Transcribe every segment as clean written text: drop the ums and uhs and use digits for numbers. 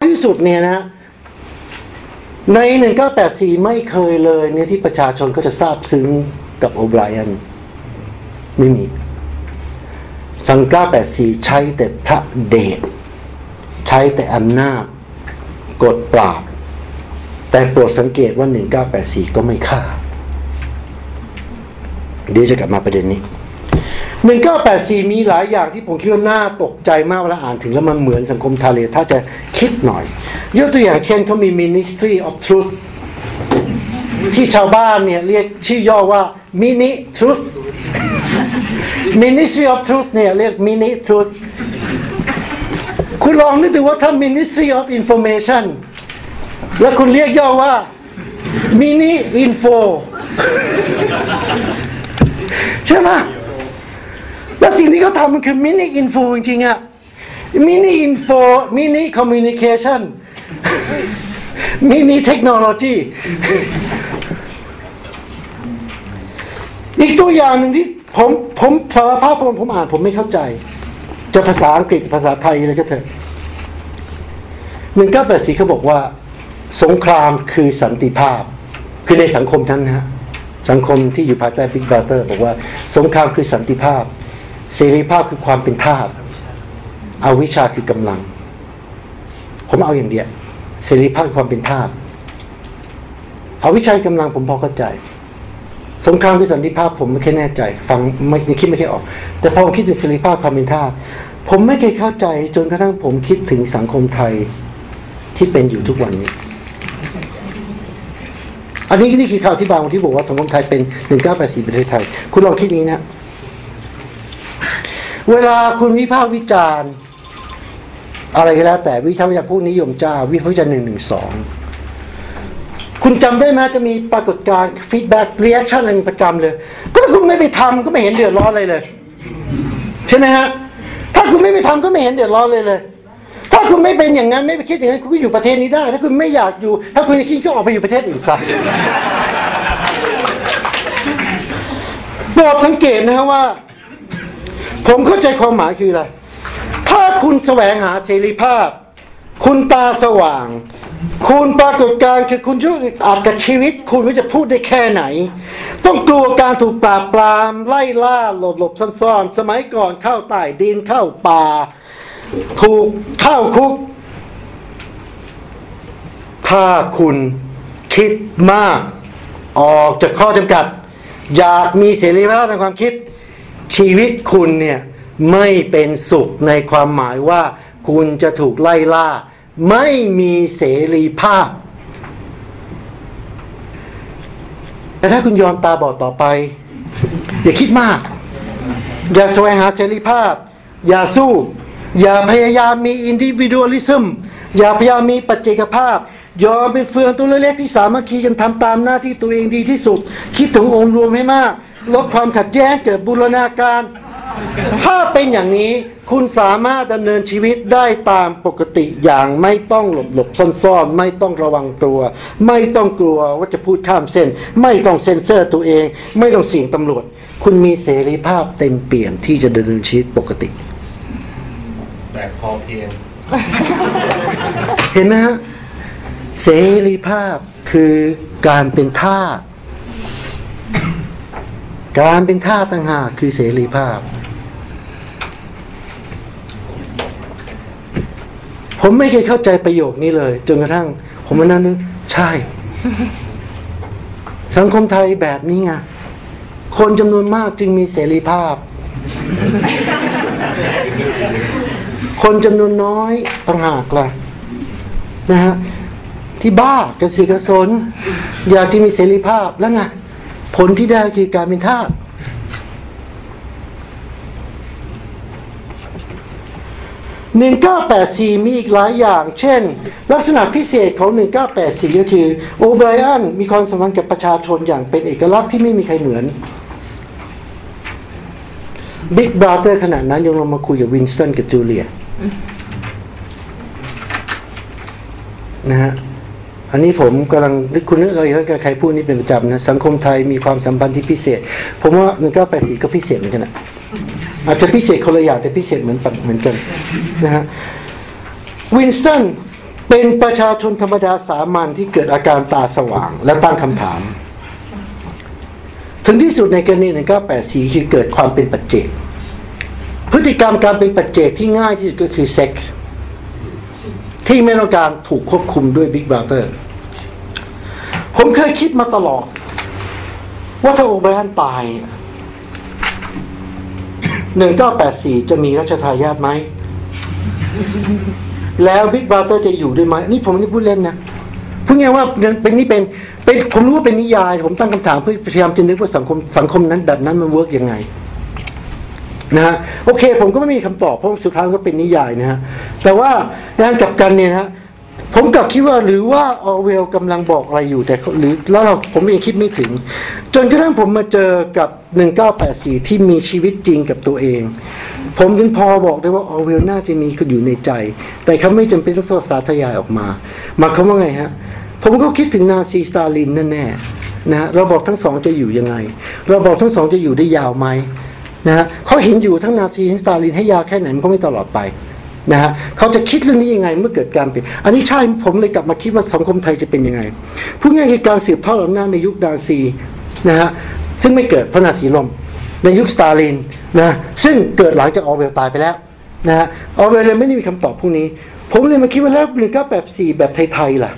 ที่สุดเนี่ยนะใน1984ไม่เคยเลยเนี่ยที่ประชาชนก็จะซาบซึ้งกับโอไบรอันไม่มี1984ใช้แต่พระเดชใช้แต่อำนาจกดปราบแต่โปรดสังเกตว่า1984ก็ไม่ฆ่าเดี๋ยวจะกลับมาประเด็นนี้1984มีหลายอย่างที่ผมคิดว่าน่าตกใจมากเวลาอ่านถึงแล้วมันเหมือนสังคมไทยเลยถ้าจะคิดหน่อยยกตัวอย่างเช่นเขามี Ministry of Truth ที่ชาวบ้านเนี่ยเรียกชื่อย่อว่า Mini Truth Ministry of Truth เนี่ยเรียก Mini Truth คุณลองนึกดูว่าถ้า Ministry of Information แล้วคุณเรียกย่อว่า Mini Info ใช่ไหมแล้วสิ่งที่เขาทำมันคือ Mini Info จริงๆอะ Mini Info Mini Communication Mini Technology อีกตัวอย่างหนึ่งที่ผมสารภาพผมอ่านผมไม่เข้าใจจะภาษาอังกฤษภาษาไทยอะไรก็เถอะ1984เขาบอกว่าสงครามคือสันติภาพคือในสังคมนั้นนะฮะสังคมที่อยู่ภายใต้ Big Brother บอกว่าสงครามคือสันติภาพเสรีภาพคือความเป็นทาสอวิชชาคือกำลังผมเอาอย่างเดียวเสรีภาพคือความเป็นทาสอวิชชากำลังผมพอเข้าใจสงครามคือสันติภาพผมไม่แค่แน่ใจฟังไม่คิดไม่แค่ออกแต่พอผมคิดถึงเสรีภาพความเป็นทาสผมไม่เคยเข้าใจจนกระทั่งผมคิดถึงสังคมไทยที่เป็นอยู่ทุกวันนี้อันนี้คือข่าวที่บางที่บอกว่าสังคมไทยเป็น1984ประเทศไทยคุณลองคิดนี้นะเวลาคุณวิพากษ์วิจารณ์อะไรก็แล้วแต่วิพากษ์วิจารณ์ผู้นิยมเจ้าวิพากษ์วิจารณ์112คุณจำได้ไหมจะมีปรากฏการณ์ฟีดแบ็กรีแอคชั่นอะไรประจำเลยก็ถ้าคุณไม่ไปทำก็ไม่เห็นเดือดร้อนอะไรเลยใช่ไหมฮะถ้าคุณไม่ไปทำก็ไม่เห็นเดือดร้อนเลยถ้าคุณไม่เป็นอย่างนั้นไม่ไปคิดอย่างนั้นคุณก็อยู่ประเทศนี้ได้ถ้าคุณไม่อยากอยู่ถ้าคุณคิดก็ออกไปอยู่ประเทศอื่นซะโปรดสังเกตนะครับว่าผมเข้าใจความหมายคืออะไรถ้าคุณแสวงหาเสรีภาพคุณตาสว่างคุณปรากฏการณ์คือคุณรู้อาจกับชีวิตคุณว่าจะพูดได้แค่ไหนต้องกลัวการถูกปราบปรามไล่ล่าหลบซ่อนสมัยก่อนเข้าใต้ดินเข้าป่าถูกเข้าคุกถ้าคุณคิดมากออกจากข้อจำกัดอยากมีเสรีภาพในความคิดชีวิตคุณเนี่ยไม่เป็นสุขในความหมายว่าคุณจะถูกไล่ล่าไม่มีเสรีภาพแต่ถ้าคุณยอมตาบอดต่อไปอย่าคิดมากอย่าแสวงหาเสรีภาพอย่าสู้อย่าพยายามมีอินดิวิวด a ลิซึมอย่าพยายามมีปัจเจกภาพยอมเป็นเฟืองตัวเล็กๆที่สามัคคีกันทำตามหน้าที่ตัวเองดีที่สุดคิดถึงองค์รวมให้มากลดความขัดแย้งเกิดบูรณาการถ้าเป็นอย่างนี้คุณสามารถดำเนินชีวิตได้ตามปกติอย่างไม่ต้องหลบซ่อนไม่ต้องระวังตัวไม่ต้องกลัวว่าจะพูดข้ามเส้นไม่ต้องเซ็นเซอร์ตัวเองไม่ต้องเสี่ยงตำรวจคุณมีเสรีภาพเต็มเปี่ยมที่จะดำเนินชีวิตปกติแบบพอเพียงเห็นไหมฮะเสรีภาพคือการเป็นทาสการเป็นทาสต่างหากคือเสรีภาพผมไม่เคยเข้าใจประโยคนี้เลยจนกระทั่งผมมานั่งนึกใช่สังคมไทยแบบนี้ไงคนจำนวนมากจึงมีเสรีภาพคนจำนวนน้อยต่างหากล่ะนะฮะที่บ้ากระสือกระสนอยากที่มีเสรีภาพแล้วไงผลที่ได้คือการเป็นทาส1984มีอีกหลายอย่างเช่นลักษณะพิเศษของ1984ก็คือโอไบรอันมีความสัมพันธ์กับประชาชนอย่างเป็นเอกลักษณ์ที่ไม่มีใครเหมือนบิ๊กบราเธอร์ขณะนั้นยังลงมาคุยกับวินสตันกับจูเลียนะฮะอันนี้ผมกำลังคุณนึกอะไรว่าใครพูดนี่เป็นประจำนะสังคมไทยมีความสัมพันธ์ที่พิเศษผมว่า1984ก็พิเศษเหมือนกันนะอาจจะพิเศษคนละอย่างแต่พิเศษเหมือนกันนะฮะวินสตันเเป็นประชาชนธรรมดาสามัญที่เกิดอาการตาสว่างและตั้งคำถามถึงที่สุดในกรณี1984คือเกิดความเป็นปัจเจกพฤติกรรมการเป็นปัจเจกที่ง่ายที่สุดก็คือเซ็กส์ที่ไม่ต้องการถูกควบคุมด้วย Big Brother ผมเคยคิดมาตลอดว่าถ้าโอไบรอันตาย1984จะมีรัชทายาทไหมแล้ว Big Brother จะอยู่ด้วยไหมนี่ผมไม่ได้พูดเล่นนะพูดง่ายว่าเป็นผมรู้ว่าเป็นนิยายผมตั้งคำถามเพื่อพยายามจะนึกว่าสังคมนั้นแบบนั้นมันเวิร์กยังไงนะฮะโอเคผมก็ไม่มีคำตอบเพราะสุดท้ายก็เป็นนิยายนะฮะแต่ว่าด้านกลับกันเนี่ยนะผมกลับคิดว่าหรือว่าออร์เวลกำลังบอกอะไรอยู่แต่หรือแล้วผมเองคิดไม่ถึงจนกระทั่งผมมาเจอกับ1984ที่มีชีวิตจริงกับตัวเองผมถึงพอบอกได้ว่าออร์เวลน่าจะมีอยู่ในใจแต่เขาไม่จำเป็นต้องสาธยายออกมาหมายความว่าไงฮะผมก็คิดถึงนาซีสตาลินแน่ๆนะฮะระบบทั้งสองจะอยู่ยังไงระบบทั้งสองจะอยู่ได้ยาวไหมนะฮะเขาเห็นอยู่ทั้งนาซีทั้งสตาลินให้ยาวแค่ไหนมันก็ไม่ตลอดไปนะฮะเขาจะคิดเรื่องนี้ยังไงเมื่อเกิดการเปลี่ยนอันนี้ใช่ผมเลยกลับมาคิดว่าสังคมไทยจะเป็นยังไงพูดง่ายคือการสืบทอดอำนาจในยุคนาซีนะฮะซึ่งไม่เกิดเพราะนาซีล่มในยุคสตาลินนะซึ่งเกิดหลังจากออร์เวลตายไปแล้วนะฮะออร์เวลเลยไม่ได้มีคำตอบพวกนี้ผมเลยมาคิดว่าแล้ว1984แบบไทยๆล่ะ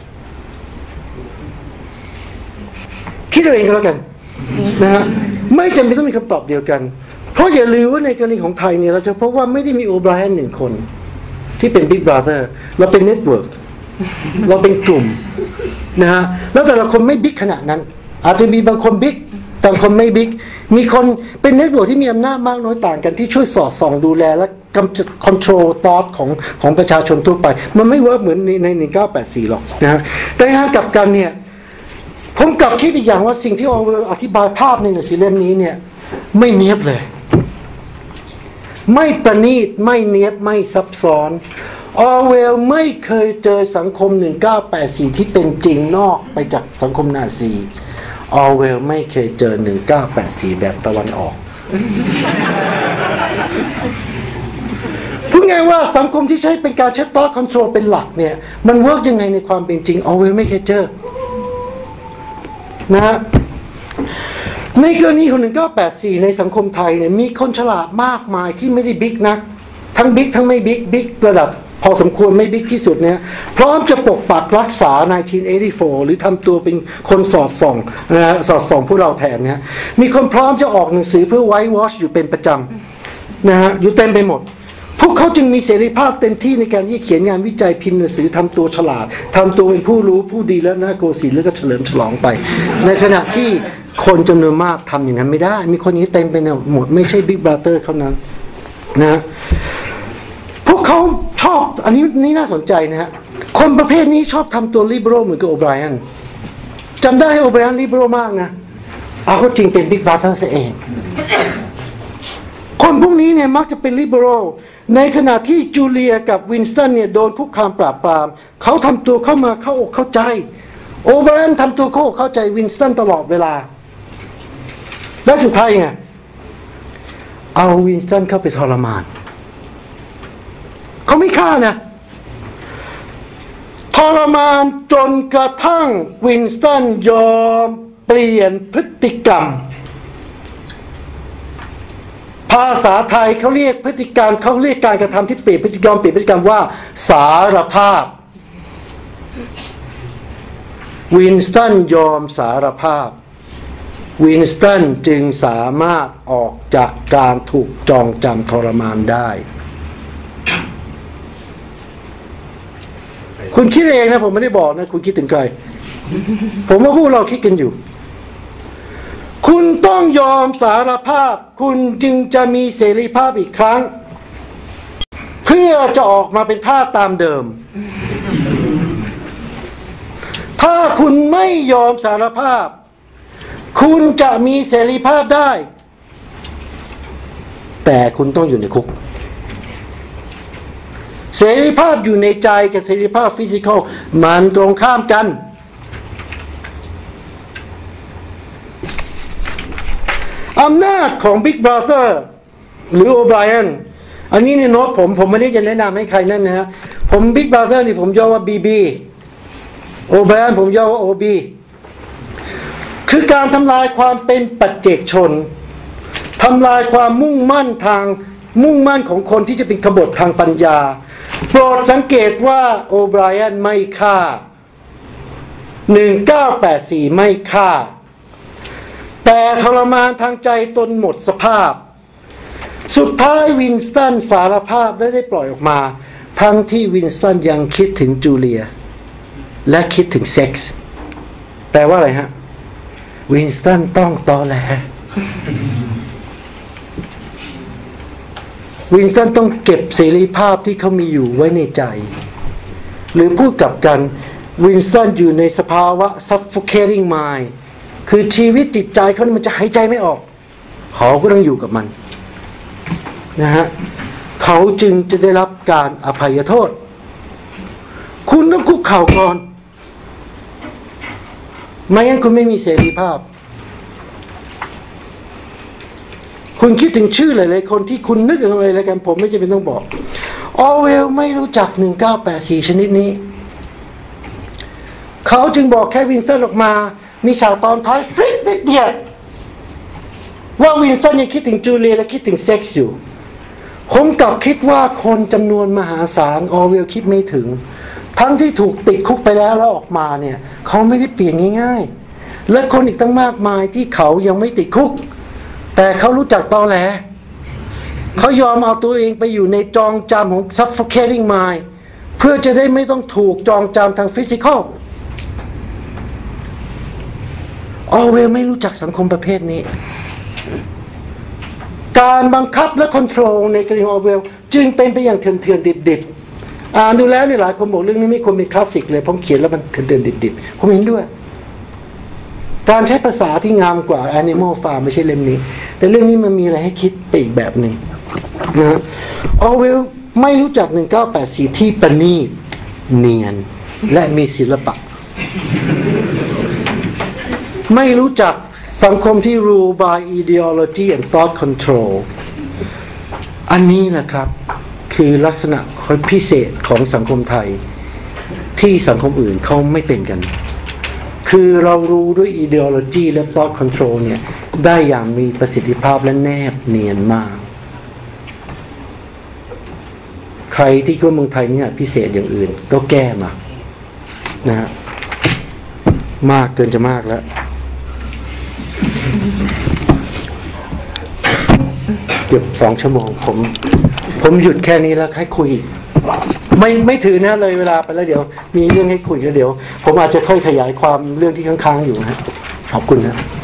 คิดเอาเองก็แล้วกันนะฮะไม่จำเป็นต้องมีคำตอบเดียวกันเพราะอย่าลืมว่าในกรณีของไทยเนี่ยเราจะพบว่าไม่ได้มีโอไบรอันหนึ่งคนที่เป็น Big Brother เราเป็นเน็ตเวิร์กเราเป็นกลุ่มนะฮะแล้วแต่ละคนไม่บิ๊กขนาดนั้นอาจจะมีบางคนบิ๊กบางคนไม่บิ๊กมีคนเป็นเน็ตเวิร์กที่มีอำนาจมากน้อยต่างกันที่ช่วยสอดส่องดูแลและกำจัดคอนโทรลทอทของประชาชนทั่วไปมันไม่เวิร์กเหมือนใน1984หรอกนะฮะแต่ทางกลับกันเนี่ยผมกลับคิดอีกอย่างว่าสิ่งที่อธิบายภาพในหนังสือเล่มนี้เนี่ยไม่เนียบเลยไม่ประณีตไม่เนียบไม่ซับซ้อนออร์เวลไม่เคยเจอสังคม1984ที่เป็นจริงนอกไปจากสังคมนาซีออร์เวลไม่เคยเจอ1984แบบตะวันออกพูดง่ายว่าสังคมที่ใช้เป็นการใช้ทอทคอนโทรลเป็นหลักเนี่ยมันเวิร์กยังไงในความเป็นจริงออร์เวลไม่เคยเจอนะฮะในกรณีของ1984ในสังคมไทยเนี่ยมีคนฉลาดมากมายที่ไม่ได้บิ๊กนะทั้งบิ๊กทั้งไม่บิ๊กระดับพอสมควรไม่บิ๊กที่สุดเนี่ยพร้อมจะปกปักรักษา1984หรือทำตัวเป็นคนสอดส่องนะฮะสอดส่องพวกเราแทนเนี่ยมีคนพร้อมจะออกหนังสือเพื่อไวท์วอชอยู่เป็นประจำนะฮะอยู่เต็มไปหมดพวกเขาจึงมีเสรีภาพเต็มที่ในการที่เขียนงานวิจัยพิมพ์หนังสือทำตัวฉลาดทำตัวเป็นผู้รู้ผู้ดีและน่าโกศิลป์แล้วก็เฉลิมฉลองไปในขณะที่คนจำนวนมากทำอย่างนั้นไม่ได้มีคนนี้เต็มไปหมดไม่ใช่บิ๊กบราเธอร์เขานั้นนะพวกเขาชอบอันนี้น่าสนใจนะฮะคนประเภทนี้ชอบทำตัวลิเบอรัลเหมือนกับโอไบรอันจำได้โอไบรอันลิเบอรัลมากนะเอาเขาจริงเป็นบิ๊กบราเธอร์ซะเองคนพวกนี้เนี่ยมักจะเป็นลิเบอรัลในขณะที่จูเลียกับวินสตันเนี่ยโดนคุกคามปราบปรามเขาทำตัวเข้ามาเข้าอกเข้าใจโอไบรอันทำตัวเข้าอกเข้าใจวินสตันตลอดเวลาและสุดท้ายไงเอาวินสตันเข้าไปทรมานเขาไม่ฆ่านะทรมานจนกระทั่งวินสตันยอมเปลี่ยนพฤติกรรมภาษาไทยเขาเรียกพฤติการเขาเรียกการกระทำที่เปลี่ยนพฤติกรรมเปลี่ยนพฤติกรรมว่าสารภาพวินสตันยอมสารภาพวินสตันจึงสามารถออกจากการถูกจองจำทรมานได้คุณคิดเองนะผมไม่ได้บอกนะคุณคิดถึงใครผมว่าพวกเราคิดกันอยู่คุณต้องยอมสารภาพคุณจึงจะมีเสรีภาพอีกครั้งเพื่อจะออกมาเป็นท่าตามเดิมถ้าคุณไม่ยอมสารภาพคุณจะมีเสรีภาพได้แต่คุณต้องอยู่ในคุกเสรีภาพอยู่ในใจกับเสรีภาพฟิสิกอลมันตรงข้ามกันอำนาจของ Big Brother หรือโอไบรอันอันนี้ในโน้ตผมไม่ได้จะแนะนำให้ใครนั่นนะฮะผมบิ๊กบราเธอร์นี่ผมย่อว่าบีบีโอไบรอันผมย่อว่าโอบีคือการทำลายความเป็นปัจเจกชนทำลายความมุ่งมั่นของคนที่จะเป็นขบฏทางปัญญาโปรดสังเกตว่าโอไบรอันไม่ฆ่า1984ไม่ฆ่าแต่ทรมานทางใจตนหมดสภาพสุดท้ายวินสตันสารภาพได้ปล่อยออกมาทั้งที่วินสตันยังคิดถึงจูเลียและคิดถึงเซ็กส์แปลว่าอะไรฮะวินสตันต้องตอแหลวินสตันต้องเก็บเสรีภาพที่เขามีอยู่ไว้ในใจหรือพูดกลับกันวินสตันอยู่ในสภาวะ suffocating mind คือชีวิตจิตใจเขามันจะหายใจไม่ออกเขาก็ต้องอยู่กับมันนะฮะเขาจึงจะได้รับการอภัยโทษคุณต้องคุกเข่าก่อนไม่งั้นคุณไม่มีเสรีภาพคุณคิดถึงชื่อหลายๆคนที่คุณนึกถึงอะไรแล้วกันผมไม่จำเป็นต้องบอกออเวลไม่รู้จัก1984ชนิดนี้เขาจึงบอกแค่วินสตันออกมามีฉากตอนท้ายฟลิปเดียวว่าวินสตันยังคิดถึงจูเลียและคิดถึงเซ็กส์อยู่ผมกลับคิดว่าคนจำนวนมหาศาลออเวลคิดไม่ถึงทั้งที่ถูกติดคุกไปแล้วออกมาเนี่ยเขาไม่ได้เปลี่ยนง่ายๆและคนอีกตั้งมากมายที่เขายังไม่ติดคุกแต่เขารู้จักตอแหลเขายอมเอาตัวเองไปอยู่ในจองจำของ suffocating mind เพื่อจะได้ไม่ต้องถูกจองจำทางฟิสิกอลออเวลไม่รู้จักสังคมประเภทนี้การบังคับและคอนโทรลในกรณีออเวลจึงเป็นไปอย่างเถื่อนๆดิบๆอ่านดูแล้วเนี่ยหลายคนบอกเรื่องนี้ไม่ควรเป็นคลาสสิกเลยผมเขียนแล้วมันเถื่อนๆดิบๆผมเห็นด้วยการใช้ภาษาที่งามกว่า Animal Farm ไม่ใช่เล่มนี้แต่เรื่องนี้มันมีอะไรให้คิดไปอีกแบบหนึ่งนะออเวลไม่รู้จัก1984ที่ประณีตเนียนและมีศิลปะไม่รู้จักสังคมที่ rule by ideology and thought control อันนี้นะครับคือลักษณะพิเศษของสังคมไทยที่สังคมอื่นเขาไม่เป็นกันคือเรารู้ด้วย ideology และ thought control เนี่ยได้อย่างมีประสิทธิภาพและแนบเนียนมากใครที่ก็เมืองไทยเนี่ยพิเศษอย่างอื่นก็แก้มานะฮะมากเกินจะมากแล้วเกือบ2 ชั่วโมงผมหยุดแค่นี้แล้วให้คุยไม่ถือนะเลยเวลาไปแล้วเดี๋ยวมีเรื่องให้คุยแล้วเดี๋ยวผมอาจจะค่อยขยายความเรื่องที่ค้างๆอยู่นะขอบคุณนะ